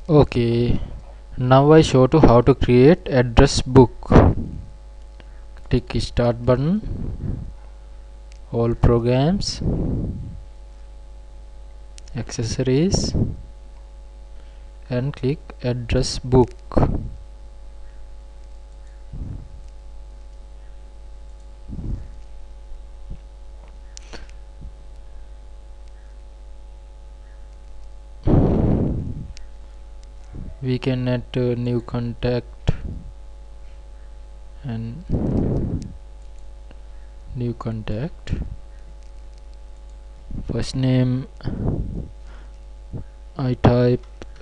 Okay, now I show to how to create address book. Click start button, all programs, accessories, and click address book. We can add a new contact and new contact. First name I type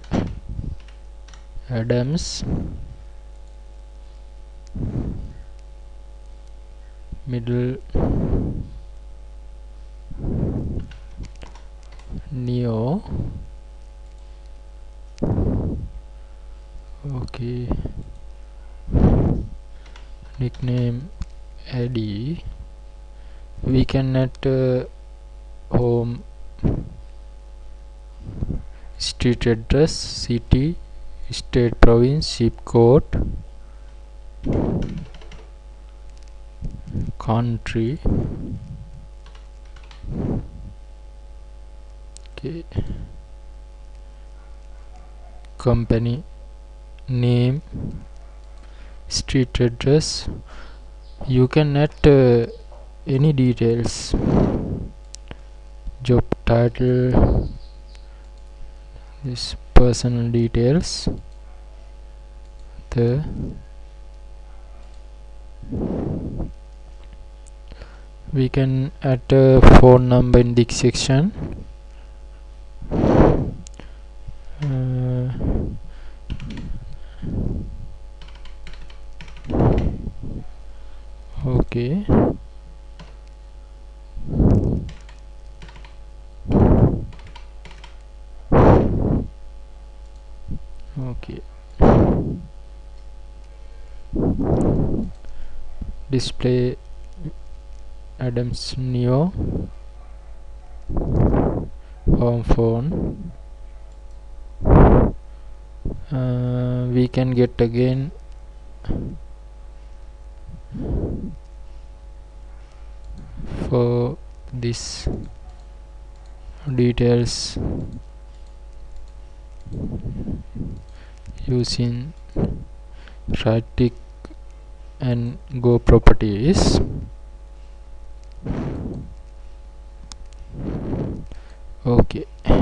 Adams, middle Neo. Okay, nickname Eddie. We can add home, street address, city, state, province, zip code, country. Okay, company name, street address. You can add any details, job title, this personal details, the we can add a phone number in this section. Okay, okay, display Adams Neo, home phone. We can get again for this details using right click and go properties. Okay,